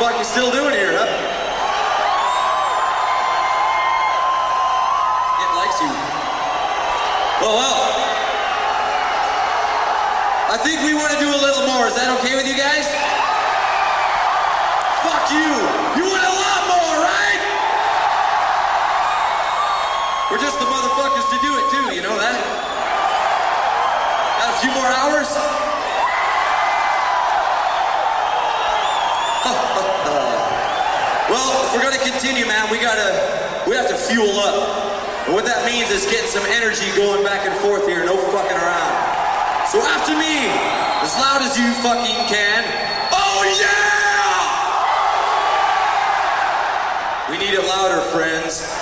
fuck you still doing here, huh? It likes you. Well. I think we want to do a little more. Is that okay with you guys? Fuck you. You want a lot more, right? We're just the motherfuckers to do it too, you know that? Got a few more hours? Well, if we're gonna continue, man, we have to fuel up. And what that means is getting some energy going back and forth here, no fucking around. So after me, as loud as you fucking can, oh yeah! We need it louder, friends.